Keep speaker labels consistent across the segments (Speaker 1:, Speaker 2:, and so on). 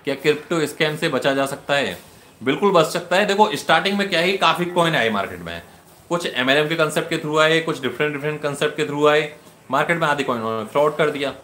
Speaker 1: क्या crypto scam से बचा जा सकता है? बिल्कुल बच सकता है। देखो स्टार्टिंग में क्या है, काफी कॉइन आए मार्केट में, कुछ एमएलएम के कंसेप्ट के थ्रू आए, कुछ डिफरेंट डिफरेंट कंसेप्ट के थ्रू आए मार्केट में, आधी कॉइन उन्होंने फ्रॉड कर दिया।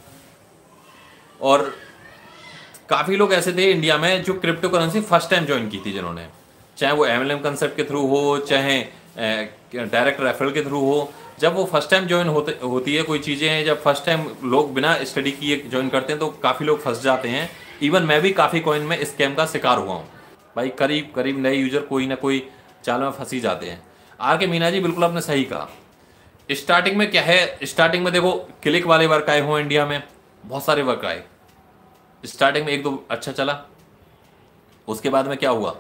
Speaker 1: और काफी लोग ऐसे थे इंडिया में जो cryptocurrency first time join की थी, जिन्होंने, चाहे वो एमएलएम कंसेप्ट के थ्रू हो, चाहे डायरेक्ट रेफरल के थ्रू हो। जब वो फर्स्ट टाइम ज्वाइन होती है कोई चीज़ें, जब फर्स्ट टाइम लोग बिना स्टडी किए ज्वाइन करते हैं तो काफ़ी लोग फंस जाते हैं। इवन मैं भी काफ़ी कॉइन में स्कैम का शिकार हुआ हूँ भाई। करीब करीब नए यूजर कोई ना कोई चाल में फंस ही जाते हैं। आर के मीना जी बिल्कुल आपने सही कहा। स्टार्टिंग में क्या है, स्टार्टिंग में देखो क्लिक वाले वर्क आए हुए इंडिया में, बहुत सारे वर्क आए। स्टार्टिंग में एक दो अच्छा चला, उसके बाद में क्या हुआ,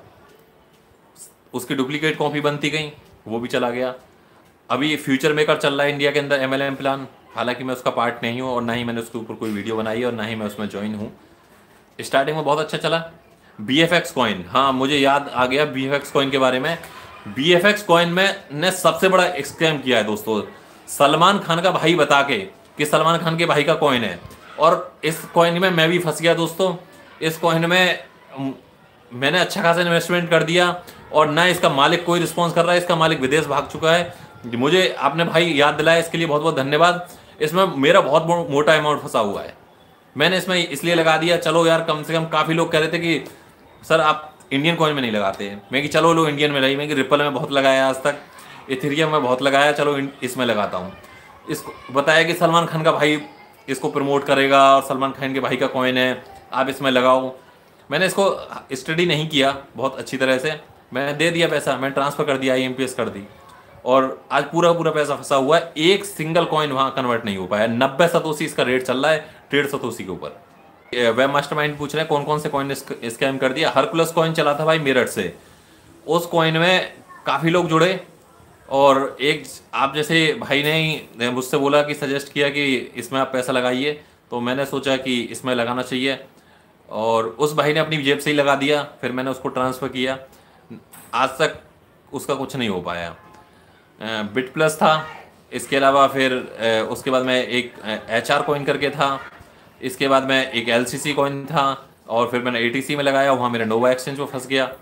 Speaker 1: उसकी डुप्लीकेट कॉपी बनती गई, वो भी चला गया। अभी फ्यूचर मेकर चल रहा है इंडिया के अंदर एमएलएम प्लान, हालांकि मैं उसका पार्ट नहीं हूँ और ना ही मैंने उसके ऊपर कोई वीडियो बनाई है और ना ही मैं उसमें ज्वाइन हूँ। स्टार्टिंग में बहुत अच्छा चला। बीएफएक्स कॉइन, हाँ मुझे याद आ गया बीएफएक्स कॉइन के बारे में। बीएफएक्स कॉइन में ने सबसे बड़ा स्कैम किया है दोस्तों, सलमान खान का भाई बता के कि सलमान खान के भाई का कॉइन है, और इस कॉइन में मैं भी फंस गया दोस्तों। इस कॉइन में मैंने अच्छा खासा इन्वेस्टमेंट कर दिया और ना इसका मालिक कोई रिस्पॉन्स कर रहा है, इसका मालिक विदेश भाग चुका है। मुझे आपने भाई याद दिलाया, इसके लिए बहुत बहुत धन्यवाद। इसमें मेरा बहुत मोटा अमाउंट फंसा हुआ है। मैंने इसमें इसलिए लगा दिया, चलो यार कम से कम, काफ़ी लोग कह रहे थे कि सर आप इंडियन कॉइन में नहीं लगाते हैं, मैं कि चलो लोग इंडियन में लगी, मैं कि रिपल में बहुत लगाया आज तक, इथेरियम में बहुत लगाया, चलो इसमें लगाता हूँ। इसको बताया कि सलमान खान का भाई इसको प्रमोट करेगा और सलमान खान के भाई का कॉइन है, आप इसमें लगाओ। मैंने इसको स्टडी नहीं किया बहुत अच्छी तरह से, मैंने दे दिया पैसा, मैंने ट्रांसफ़र कर दिया, IMPS कर दी, और आज पूरा पूरा पैसा फंसा हुआ है। एक सिंगल कॉइन वहाँ कन्वर्ट नहीं हो पाया। 90 सतोशी इसका रेट चल रहा है, 1.5 सतोशी के ऊपर। वेब मास्टरमाइंड पूछ रहे हैं कौन कौन से कॉइन स्कैम कर दिया। हरकुलस कॉइन चला था भाई मेरठ से, उस कॉइन में काफ़ी लोग जुड़े, और एक आप जैसे भाई ने मुझसे बोला कि सजेस्ट किया कि इसमें आप पैसा लगाइए, तो मैंने सोचा कि इसमें लगाना चाहिए, और उस भाई ने अपनी जेब से ही लगा दिया। फिर मैंने उसको ट्रांसफ़र किया, आज तक उसका कुछ नहीं हो पाया। बिट प्लस था, इसके अलावा फिर उसके बाद में एक HR कॉइन करके था, इसके बाद में एक LCC कॉइन था, और फिर मैंने ATC में लगाया, वहाँ मेरा नोवा एक्सचेंज में फंस गया।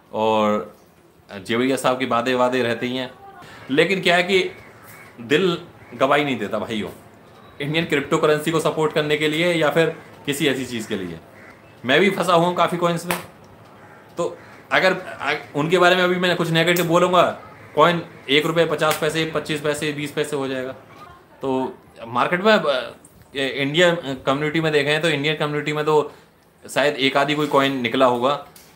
Speaker 1: और जेवरिया साहब की बातें वादे रहती हैं, लेकिन क्या है कि दिल गवाही नहीं देता भाइयों इंडियन क्रिप्टो करेंसी को सपोर्ट करने के लिए या फिर किसी ऐसी चीज़ के लिए। मैं भी फंसा हुआ हूँ काफ़ी कॉइन्स में, तो अगर उनके बारे में अभी मैं कुछ नेगेटिव बोलूँगा, कॉइन 1 रुपये 50 पैसे 25 पैसे 20 पैसे हो जाएगा। तो मार्केट में इंडियन कम्युनिटी में देखें तो इंडियन कम्युनिटी में तो शायद एक आधी कोई कॉइन निकला होगा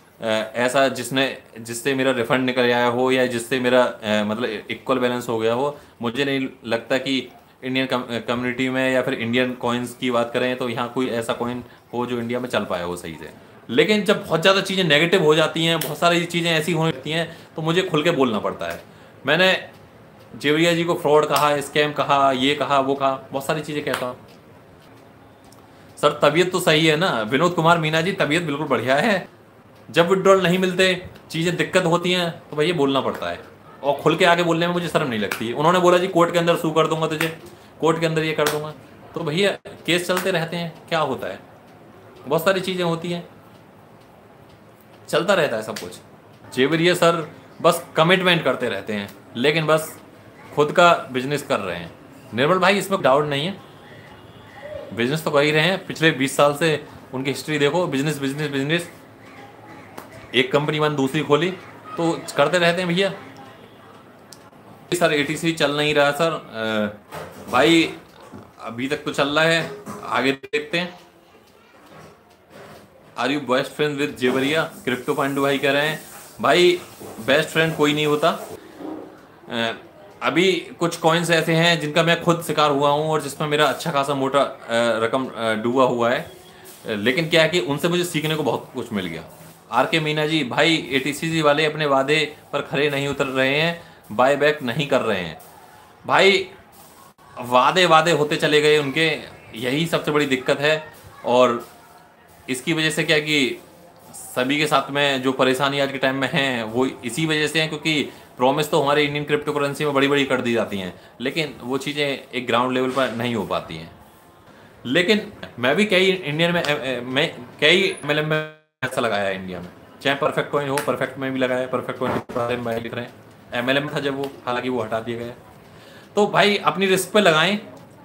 Speaker 1: ऐसा जिससे मेरा रिफंड निकल आया हो, या जिससे मेरा मतलब इक्वल बैलेंस हो गया हो। मुझे नहीं लगता कि इंडियन कम्युनिटी में या फिर इंडियन कॉइन्स की बात करें तो यहाँ कोई ऐसा कॉइन हो जो इंडिया में चल पाया हो सही से। लेकिन जब बहुत ज़्यादा चीज़ें नेगेटिव हो जाती हैं, बहुत सारी चीज़ें ऐसी होने लगती हैं, तो मुझे खुल के बोलना पड़ता है। मैंने जेवरिया जी को फ्रॉड कहा, स्कैम कहा, ये कहा, वो कहा, बहुत सारी चीज़ें कहता हूँ। सर तबीयत तो सही है ना विनोद कुमार मीना जी, तबीयत बिल्कुल बढ़िया है। जब विड्रॉल नहीं मिलते, चीज़ें दिक्कत होती हैं, तो भैया बोलना पड़ता है, और खुल के आगे बोलने में मुझे शर्म नहीं लगती। उन्होंने बोला जी कोर्ट के अंदर सू कर दूंगा तुझे, कोर्ट के अंदर ये कर दूंगा, तो भैया केस चलते रहते हैं, क्या होता है, बहुत सारी चीज़ें होती हैं, चलता रहता है सब कुछ। जेवरिया सर बस कमिटमेंट करते रहते हैं, लेकिन बस खुद का बिजनेस कर रहे हैं। निर्मल भाई इसमें डाउट नहीं है, बिजनेस तो कर ही रहे हैं। पिछले 20 साल से उनकी हिस्ट्री देखो, बिजनेस बिजनेस बिजनेस, एक कंपनी बंद दूसरी खोली, तो करते रहते हैं भैया। सर ATC चल नहीं रहा सर, भाई अभी तक तो चल रहा है, आगे देखते हैं। Are you best friend with Jewaria, crypto Pandu भाई कह रहे हैं। भाई बेस्ट फ्रेंड कोई नहीं होता। अभी कुछ कॉइन्स ऐसे हैं जिनका मैं खुद शिकार हुआ हूँ और जिसमें मेरा अच्छा खासा मोटा रकम डूबा हुआ है, लेकिन क्या है कि उनसे मुझे सीखने को बहुत कुछ मिल गया। आर के मीना जी, भाई ATC वाले अपने वादे पर खरे नहीं उतर रहे हैं, बाय बैक नहीं कर रहे हैं। भाई वादे होते चले गए उनके, यही सबसे बड़ी दिक्कत है। और इसकी वजह से क्या कि सभी के साथ में जो परेशानी आज के टाइम में है वो इसी वजह से है, क्योंकि प्रॉमिस तो हमारे इंडियन क्रिप्टो करेंसी में बड़ी बड़ी कर दी जाती हैं, लेकिन वो चीज़ें एक ग्राउंड लेवल पर नहीं हो पाती हैं। लेकिन मैं भी कई इंडियन में कई MLM में ऐसा लगाया है इंडिया में, चाहे परफेक्ट कॉइन हो, परफेक्ट में भी लगाया, परफेक्ट कॉइन के बारे में लिख रहे हैं। MLM था जब वो, हालांकि वो हटा दिया गया। तो भाई अपनी रिस्क पे लगाएं।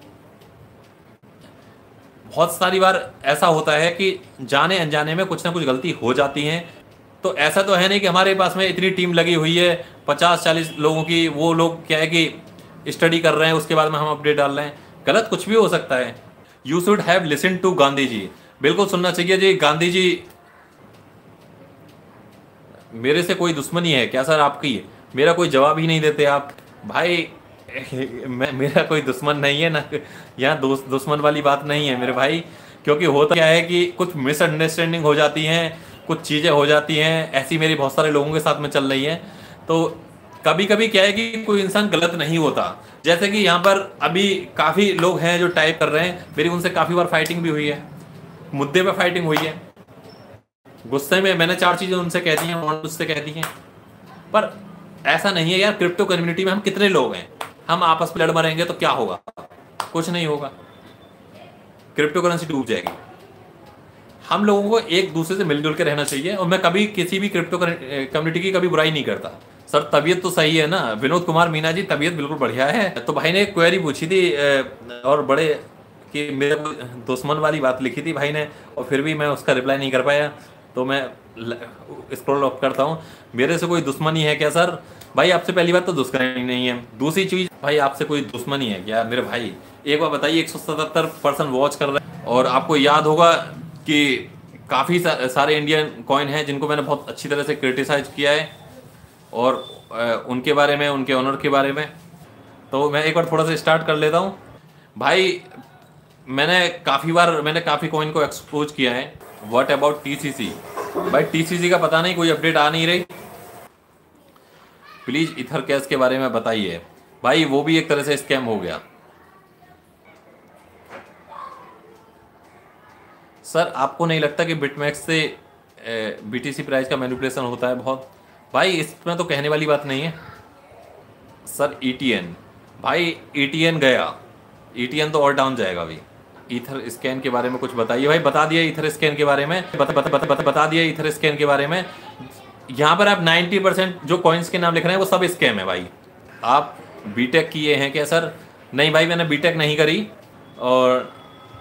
Speaker 1: बहुत सारी बार ऐसा होता है कि जाने अनजाने में कुछ ना कुछ गलती हो जाती है। तो ऐसा तो है नहीं कि हमारे पास में इतनी टीम लगी हुई है 50-40 लोगों की, वो लोग क्या है कि स्टडी कर रहे हैं, उसके बाद में हम अपडेट डाल रहे हैं। गलत कुछ भी हो सकता है। You should have listen to Gandhi ji, बिल्कुल सुनना चाहिए जी। गांधी जी, मेरे से कोई दुश्मनी है क्या सर आपकी? मेरा कोई जवाब ही नहीं देते आप भाई। मेरा कोई दुश्मन नहीं है ना, यहाँ दुश्मन वाली बात नहीं है मेरे भाई। क्योंकि होता क्या है कि कुछ मिसअंडरस्टैंडिंग हो जाती हैं, कुछ चीज़ें हो जाती हैं, ऐसी मेरी बहुत सारे लोगों के साथ में चल रही है। तो कभी कभी क्या है कि कोई इंसान गलत नहीं होता। जैसे कि यहाँ पर अभी काफ़ी लोग हैं जो टाइप कर रहे हैं, मेरी उनसे काफ़ी बार फाइटिंग भी हुई है, मुद्दे पे फाइटिंग हुई है, गुस्से में मैंने 4 चीज़ें उनसे कह दी हैं, उन्होंने मुझसे कह दी हैं। पर ऐसा नहीं है यार, क्रिप्टो कम्युनिटी में हम कितने लोग हैं, हम आपस में लड़ मरेंगे तो क्या होगा? कुछ नहीं होगा, क्रिप्टो करेंसी डूब जाएगी। हम लोगों को एक दूसरे से मिलजुल के रहना चाहिए। और मैं कभी किसी भी क्रिप्टो कम्युनिटी की कभी बुराई नहीं करता। सर तबीयत तो सही है ना? विनोद कुमार मीना जी, तबीयत बिल्कुल बढ़िया है। तो भाई ने एक क्वेरी पूछी थी और बड़े कि मेरे दुश्मन वाली बात लिखी थी भाई ने, और फिर भी मैं उसका रिप्लाई नहीं कर पाया। तो मैं स्क्रॉल अप करता हूँ। मेरे से कोई दुश्मनी है क्या सर? भाई आपसे पहली बात तो दुश्मनी नहीं है। दूसरी चीज भाई, आपसे कोई दुश्मनी है क्या मेरे भाई? एक बार बताइए, 177% वॉच कर रहे हैं, और आपको याद होगा कि काफ़ी सारे इंडियन कॉइन हैं जिनको मैंने बहुत अच्छी तरह से क्रिटिसाइज किया है, और उनके बारे में, उनके ऑनर के बारे में। तो मैं एक बार थोड़ा सा स्टार्ट कर लेता हूँ भाई। मैंने काफ़ी कॉइन को एक्सपोज किया है। What about TCC? भाई TCC का पता नहीं, कोई अपडेट आ नहीं रही। प्लीज इथर कैश के बारे में बताइए। भाई वो भी एक तरह से स्कैम हो गया। सर आपको नहीं लगता कि बिटमैक्स से BTC प्राइस का मैनिपुलेशन होता है बहुत? भाई इसमें तो कहने वाली बात नहीं है सर। ETN भाई, ETN गया, ETN तो और डाउन जाएगा भाई। ईथर स्कैन के बारे में कुछ बताइए भाई। बता दिया ईथर स्कैन के बारे में, बता दिया ईथर स्कैन के बारे में। यहाँ पर आप 90% जो कॉइन्स के नाम लिख रहे हैं वो सब स्कैम है भाई। आप बीटेक किए हैं क्या सर? नहीं भाई, मैंने बीटेक नहीं करी। और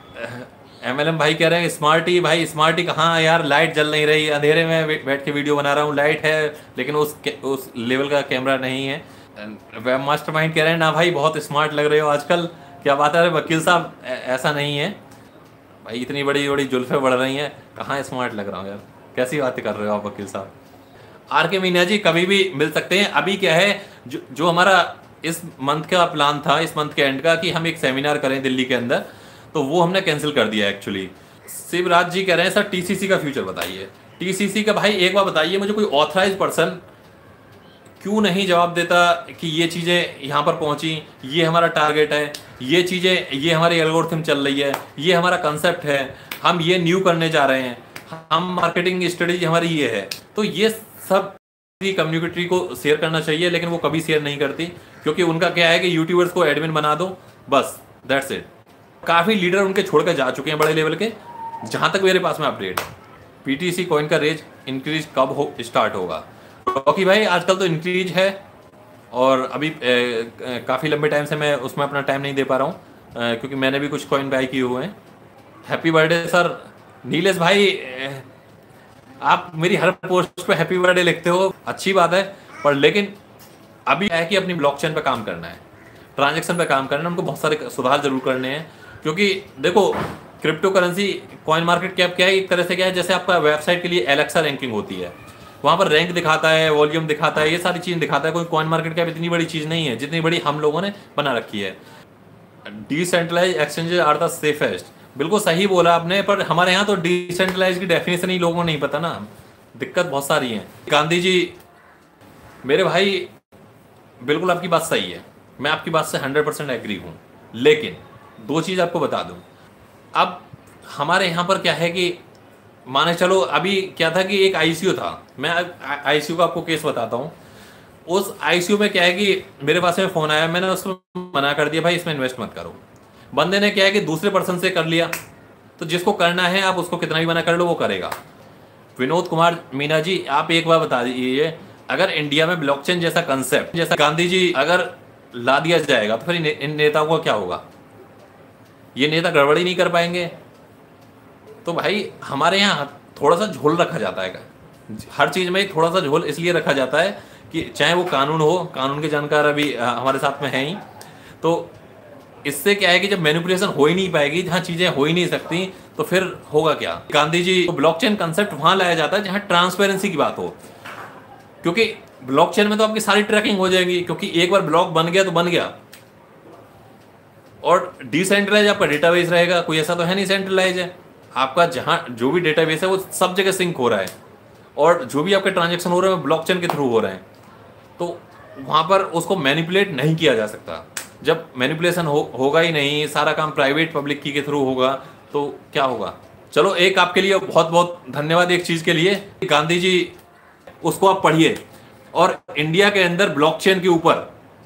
Speaker 1: MLM भाई कह रहे हैं स्मार्टी। भाई स्मार्टी कहाँ यार, लाइट जल नहीं रही, अंधेरे में बैठ के वीडियो बना रहा हूँ। लाइट है लेकिन उस लेवल का कैमरा नहीं है। वेब मास्टर माइंड कह रहे हैं ना भाई, बहुत स्मार्ट लग रहे हो आजकल। क्या बात है वकील साहब, ऐसा नहीं है भाई, इतनी बड़ी बड़ी जुल्फे बढ़ रही हैं, कहाँ स्मार्ट लग रहा हूँ यार? कैसी बातें कर रहे हो आप वकील साहब? RK मीना जी कभी भी मिल सकते हैं। अभी क्या है, जो हमारा इस मंथ का प्लान था, इस मंथ के एंड का, कि हम एक सेमिनार करें दिल्ली के अंदर, तो वो हमने कैंसिल कर दिया एक्चुअली। शिवराज जी कह रहे हैं सर TCC का फ्यूचर बताइए। TCC का भाई एक बार बताइए मुझे, कोई ऑथराइज पर्सन क्यों नहीं जवाब देता कि ये चीज़ें यहाँ पर पहुँची, ये हमारा टारगेट है, ये चीज़ें, ये हमारी एल्गोरिथम चल रही है, ये हमारा कंसेप्ट है, हम ये न्यू करने जा रहे हैं, हम मार्केटिंग स्ट्रेटेजी हमारी ये है। तो ये सब कम्युनिटी को शेयर करना चाहिए, लेकिन वो कभी शेयर नहीं करती, क्योंकि उनका क्या है कि यूट्यूबर्स को एडमिन बना दो, बस दैट्स इट। काफ़ी लीडर उनके छोड़ कर जा चुके हैं बड़े लेवल के, जहाँ तक मेरे पास में अपडेट है। PTC कॉइन का रेंज इंक्रीज कब स्टार्ट होगा? क्योंकि भाई आजकल तो इंक्रीज है, और अभी काफ़ी लंबे टाइम से मैं उसमें अपना टाइम नहीं दे पा रहा हूँ, क्योंकि मैंने भी कुछ कॉइन बाय किए हुए हैं। हैप्पी बर्थडे सर नीलेश भाई, आप मेरी हर पोस्ट पे हैप्पी बर्थडे लिखते हो, अच्छी बात है। पर लेकिन अभी है कि अपनी ब्लॉकचेन पे काम करना है, ट्रांजैक्शन पे काम करना है, उनको बहुत सारे सुधार जरूर करने हैं। क्योंकि देखो, cryptocurrency coin market cap क्या है, एक तरह से क्या है, जैसे आपका वेबसाइट के लिए एलेक्सा रैंकिंग होती है, वहाँ पर रैंक दिखाता है, वॉल्यूम दिखाता है, ये सारी चीज़ दिखाता है। कोई कॉइन मार्केट कैप इतनी बड़ी चीज़ नहीं है जितनी बड़ी हम लोगों ने बना रखी है। Decentralize exchanges are the safest, बिल्कुल सही बोला आपने। पर हमारे यहाँ तो डिसेंट्रलाइज की डेफिनेशन ही लोगों को नहीं पता ना, दिक्कत बहुत सारी है। गांधी जी मेरे भाई, बिल्कुल आपकी बात सही है, मैं आपकी बात से 100% एग्री हूँ। लेकिन दो चीज़ आपको बता दूँ, अब हमारे यहाँ पर क्या है कि माने चलो अभी क्या था कि एक ICU था, मैं ICU का आपको केस बताता हूँ। उस ICU में क्या है कि मेरे पास में फ़ोन आया, मैंने उसको मना कर दिया, भाई इसमें इन्वेस्ट मत करो। बंदे ने क्या है कि दूसरे पर्सन से कर लिया, तो जिसको करना है आप उसको कितना भी मना कर लो वो करेगा। विनोद कुमार मीना जी, आप एक बार बता दीजिए, अगर इंडिया में ब्लॉकचेन जैसा कंसेप्ट जैसा गांधी जी अगर ला दिया जाएगा तो फिर इन नेताओं का क्या होगा? ये नेता गड़बड़ी नहीं कर पाएंगे। तो भाई हमारे यहाँ थोड़ा सा झोल रखा जाता है, हर चीज़ में थोड़ा सा झोल इसलिए रखा जाता है कि चाहे वो कानून हो, कानून के जानकार अभी हमारे साथ में हैं ही, तो इससे क्या है कि जब मैनिपुलेशन हो ही नहीं पाएगी, जहाँ चीज़ें हो ही नहीं सकती, तो फिर होगा क्या? गांधी जी को ब्लॉकचेन कंसेप्ट वहाँ लाया जाता है जहाँ ट्रांसपेरेंसी की बात हो, क्योंकि ब्लॉकचेन में तो आपकी सारी ट्रैकिंग हो जाएगी, क्योंकि एक बार ब्लॉक बन गया तो बन गया। और डिसेंट्रलाइज आपका डेटाबेस रहेगा, कोई ऐसा तो है नहीं सेंट्रलाइज है, आपका जहाँ जो भी डेटाबेस है वो सब जगह सिंक हो रहा है, और जो भी आपके ट्रांजेक्शन हो रहे हैं वो ब्लॉकचेन के थ्रू हो रहे हैं, तो वहाँ पर उसको मैनिपुलेट नहीं किया जा सकता। जब मैनिपुलेशन होगा ही नहीं, सारा काम प्राइवेट पब्लिक की के थ्रू होगा, तो क्या होगा? चलो, एक आपके लिए बहुत बहुत धन्यवाद एक चीज़ के लिए, गांधी जी उसको आप पढ़िए, और इंडिया के अंदर ब्लॉकचेन के ऊपर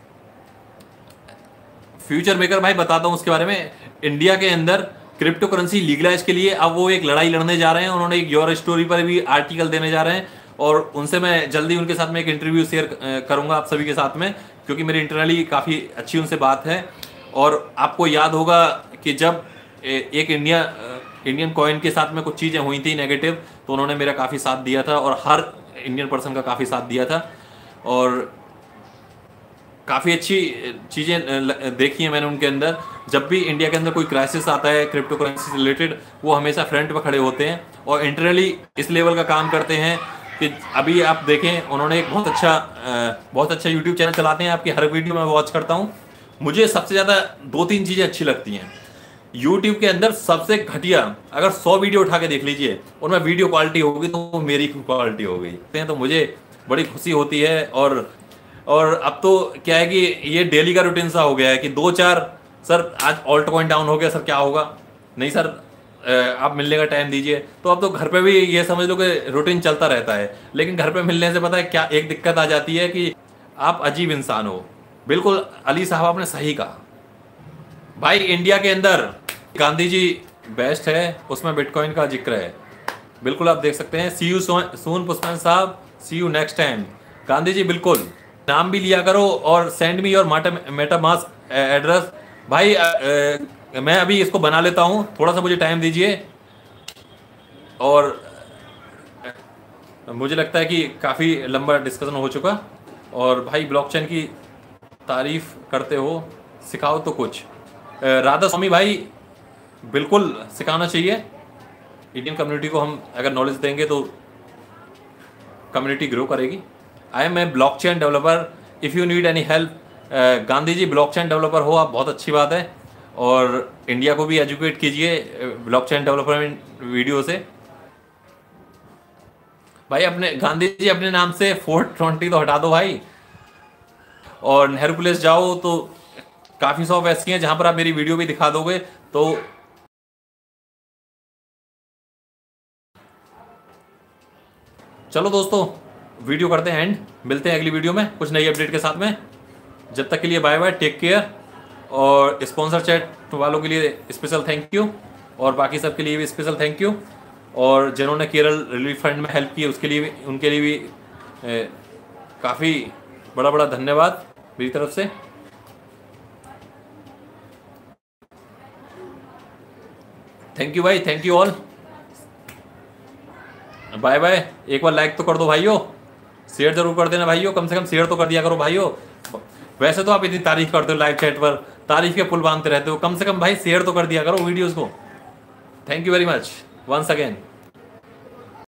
Speaker 1: फ्यूचर मेकर भाई बताता हूँ उसके बारे में। इंडिया के अंदर क्रिप्टो करेंसी लीगलाइज के लिए अब वो एक लड़ाई लड़ने जा रहे हैं, उन्होंने एक योर स्टोरी पर भी आर्टिकल देने जा रहे हैं, और उनसे मैं जल्दी उनके साथ में एक इंटरव्यू शेयर करूंगा आप सभी के साथ में, क्योंकि मेरी इंटरनली काफ़ी अच्छी उनसे बात है। और आपको याद होगा कि जब एक इंडियन कॉइन के साथ में कुछ चीज़ें हुई थी नेगेटिव, तो उन्होंने मेरा काफ़ी साथ दिया था, और हर इंडियन पर्सन का काफ़ी साथ दिया था, और काफ़ी अच्छी चीज़ें देखी हैं मैंने उनके अंदर। जब भी इंडिया के अंदर कोई क्राइसिस आता है क्रिप्टो करेंसी से रिलेटेड, वो हमेशा फ्रंट पर खड़े होते हैं और इंटरनली इस लेवल का काम करते हैं कि अभी आप देखें, उन्होंने एक बहुत अच्छा यूट्यूब चैनल चलाते हैं, आपकी हर वीडियो में वॉच करता हूँ। मुझे सबसे ज़्यादा 2-3 चीज़ें अच्छी लगती हैं यूट्यूब के अंदर। सबसे घटिया अगर 100 वीडियो उठा के देख लीजिए, उनमें वीडियो क्वालिटी होगी तो वो मेरी क्वालिटी हो गई, तो मुझे बड़ी खुशी होती है। और अब तो क्या है कि ये डेली का रूटीन सा हो गया है कि 2-4 सर आज ऑल्ट कॉइन डाउन हो गया सर, क्या होगा? नहीं सर, आप मिलने का टाइम दीजिए। तो अब तो घर पे भी ये समझ लो कि रूटीन चलता रहता है, लेकिन घर पे मिलने से पता है क्या एक दिक्कत आ जाती है कि आप अजीब इंसान हो। बिल्कुल अली साहब आपने सही कहा भाई, इंडिया के अंदर गांधी जी बेस्ट है, उसमें बिटकॉइन का जिक्र है, बिल्कुल आप देख सकते हैं। सी यू सून पुष्पन साहब, see you next time. Gandhi ji बिल्कुल नाम भी लिया करो, और send me your MetaMask address. भाई मैं अभी इसको बना लेता हूँ, थोड़ा सा मुझे टाइम दीजिए, और मुझे लगता है कि काफ़ी लंबा डिस्कशन हो चुका। और भाई ब्लॉकचेन की तारीफ करते हो, सिखाओ तो कुछ। राधा स्वामी भाई बिल्कुल सिखाना चाहिए, इंडियन कम्युनिटी को हम अगर नॉलेज देंगे तो कम्युनिटी ग्रो करेगी। I am a blockchain developer, if you need any help. Gandhi ji blockchain developer हो आप, बहुत अच्छी बात है, और इंडिया को भी एजुकेट कीजिए ब्लॉकचेन डेवलपमेंट वीडियो से। भाई अपने गांधी जी अपने नाम से 420 तो हटा दो भाई, और नेहरू प्लेस जाओ तो काफ़ी शॉप ऐसी हैं जहां पर आप मेरी वीडियो भी दिखा दोगे। तो चलो दोस्तों, वीडियो करते हैं एंड, मिलते हैं अगली वीडियो में कुछ नई अपडेट के साथ में। जब तक के लिए बाय बाय, टेक केयर। और स्पॉन्सर चैट वालों के लिए स्पेशल थैंक यू, और बाकी सब के लिए भी स्पेशल थैंक यू, और जिन्होंने केरल रिलीफ फंड में हेल्प की उसके लिए भी, उनके लिए भी काफ़ी बड़ा धन्यवाद मेरी तरफ से। थैंक यू भाई, thank you all, bye bye. एक बार लाइक तो कर दो भाइयों, शेयर जरूर कर देना भाइयों, कम से कम शेयर तो कर दिया करो भाइयों। वैसे तो आप इतनी तारीफ करते हो लाइव चैट पर, तारीफ के पुल बांधते रहते हो, कम से कम भाई शेयर तो कर दिया करो वीडियोस को। Thank you very much once again.